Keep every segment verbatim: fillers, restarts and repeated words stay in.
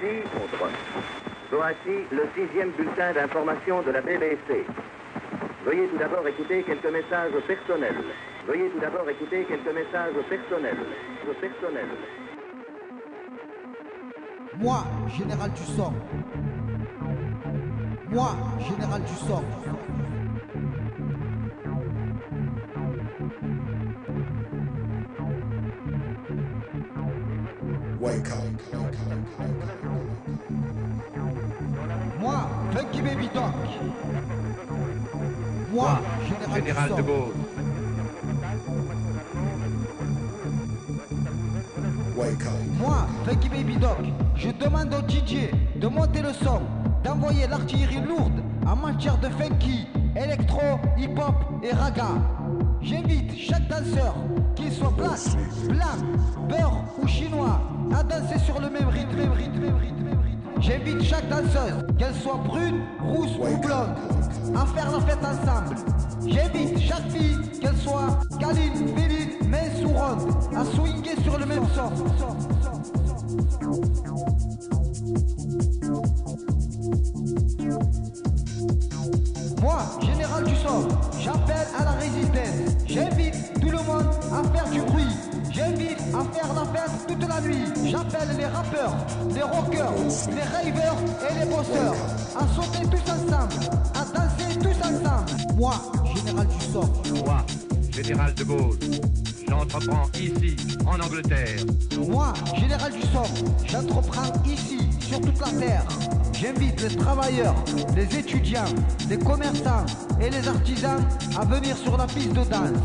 Voici, voici le sixième bulletin d'information de la B B C. Veuillez tout d'abord écouter quelques messages personnels. Veuillez tout d'abord écouter quelques messages personnels. personnels. Moi, général du sang. Moi, général du sang. Wake up. Moi, Funky Baby Doc. Moi, Moi, général, général du de sang. Gaulle. Wake up. Moi, Funky Baby Doc, je demande au D J de monter le son, d'envoyer l'artillerie lourde en matière de funky, électro, hip-hop et raga. J'invite chaque danseur, qu'il soit black, blanc, beurre ou chinois, à danser sur le même rythme, même rythme, même rythme, même rythme. J'invite chaque danseuse, qu'elle soit brune, rousse ou blonde, à faire la fête ensemble. J'invite chaque fille, qu'elle soit câline, féline, mince ou ronde, à swinguer sur le même son. Moi, général du son, j'appelle à la résistance. J'invite tout le monde à faire du bruit. J'invite à faire la fête toute la nuit. J'appelle les rappeurs, les rockers, les ravers et les bosseurs à sauter tous ensemble, à danser tous ensemble. Moi, général du son. Moi, général de Gaulle. J'entreprends ici, en Angleterre. Moi, général du son, j'entreprends ici, sur toute la terre. J'invite les travailleurs, les étudiants, les commerçants et les artisans à venir sur la piste de danse.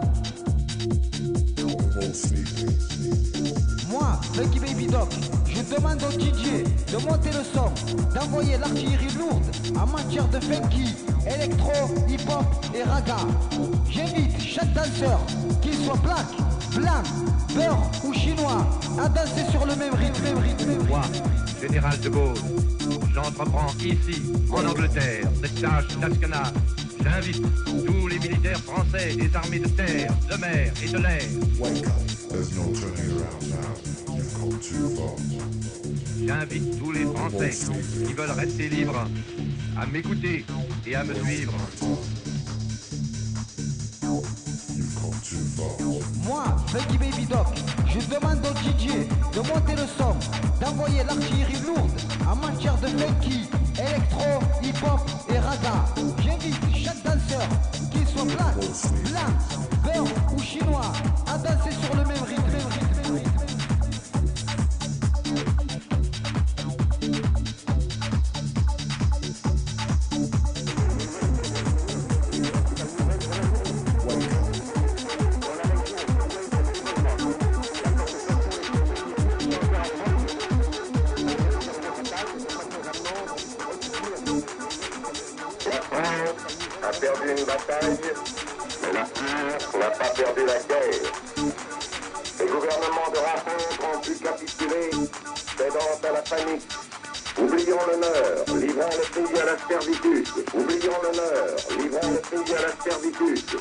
Moi, Funky Baby Doc, je demande au D J de monter le son, d'envoyer l'artillerie lourde en matière de funky, électro, hip-hop et raga. J'invite chaque danseur, qu'il soit black, blanc, beurre ou chinois, à danser sur le même rythme, même rythme, même rythme. Moi, général de Gaulle. J'entreprends ici, en Angleterre, cette tâche nationale. J'invite tous les militaires français des armées de terre, de mer et de l'air. Wake up. There's no turning around now. You've come too far. J'invite tous les Français qui veulent rester libres à m'écouter et à me suivre. You've come too far. Moi, Funky Baby Doc, je demande au D J de monter le son, d'envoyer l'artillerie lourde en matière de funky, électro, hip-hop et raga. J'invite chaque danseur, qu'il soit black, blanc, beurre ou chinois, à danser sur le même rythme, même rythme, même rythme. Une bataille, mais la peur n'a pas perdu la guerre. Les gouvernements de rencontre ont pu capituler, cédant à la panique. Oublions l'honneur, livrons le pays à la servitude. Oublions l'honneur, livrons le pays à la servitude.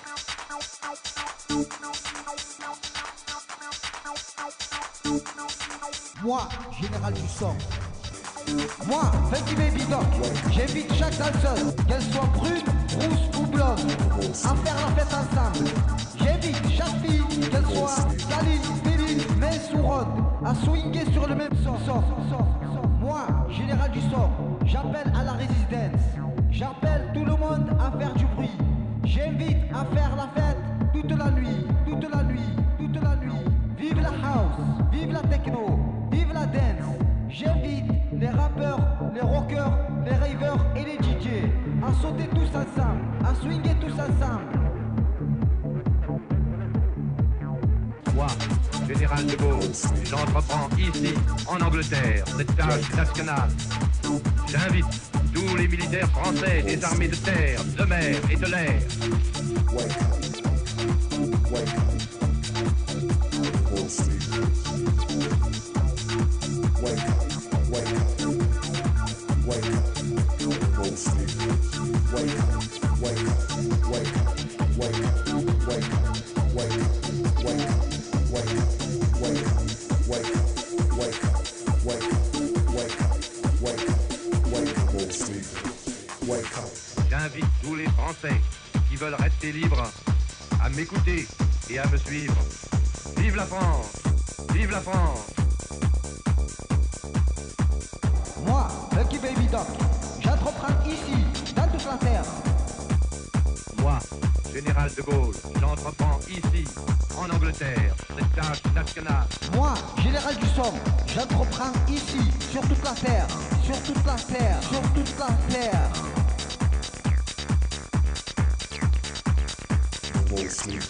Moi, général du son. Moi, Funky Baby Doc, j'invite chaque danseuse, qu'elle soit brune, rousse ou blonde, à faire la fête ensemble. J'invite chaque fille, qu'elle soit câline, féline, mince ou ronde, à swinguer sur le même son. son, son, son. Moi, général du son, j'appelle à la résistance. J'appelle tout le monde à faire du bruit. J'invite à faire la fête toute la nuit, toute la nuit, toute la nuit. Vive la house, vive la techno, vive la dance. J'invite les rappeurs, les rockers, les ravers et les D J à sauter tous ensemble, à swinguer tous ensemble. Moi, général de Gaulle. J'entreprends ici, en Angleterre, cette tâche nationale. J'invite tous les militaires français des armées de terre, de mer et de l'air. Wake up. Wake up. Won't sleep. Wake up. Wake up. Wake up. Won't sleep. Wake up. Wake up. Wake up. Wake up. Wake up. Wake up. Wake up. Wake up. Wake up. Wake up. Wake up. Wake up. veulent rester libres à m'écouter et à me suivre. Vive la France! Vive la France! Moi, Lucky Baby Doc, j'entreprends ici, dans toute la terre. Moi, Général de Gaulle, j'entreprends ici, en Angleterre, cette tâche nationale. Moi, Général du Somme, j'entreprends ici, sur toute la terre, sur toute la terre, sur toute la terre. No sleep.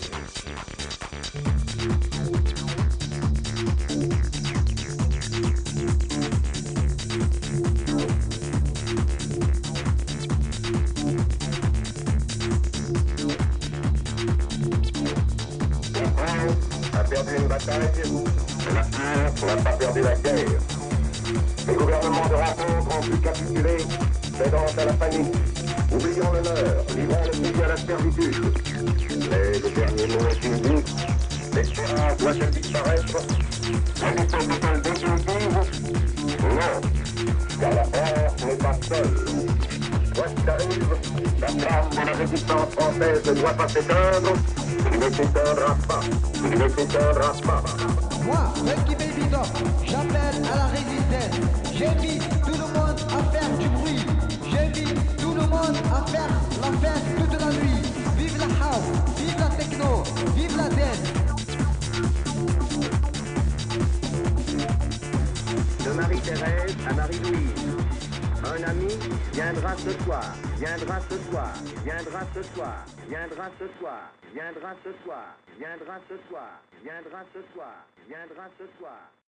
A perdu une bataille, mais la France n'a pas perdu la guerre. Les gouvernements de rencontre ont pu capituler, cédant à la panique, oubliant l'honneur, livrant le pays à la servitude. Mais le dernier mot est une dit, l'espérance doit-elle disparaître? La défaite est-elle définitive? Non, car la France n'est pas seule. Quoi qu'il arrive, la flamme de la résistance française ne doit pas s'éteindre. Il ne s'éteindra pas. Il ne s'éteindra pas. Moi, Lucky Baby Doc, j'appelle à la résistance. J'invite tout le monde à faire du bruit. J'invite tout le monde à faire la fête toute la nuit. Vive la house, vive la techno, vive la dance. De Marie-Thérèse à Marie-Louise. Un ami viendra ce soir, viendra ce soir, viendra ce soir, viendra ce soir, viendra ce soir, viendra ce soir, viendra ce soir, viendra ce soir.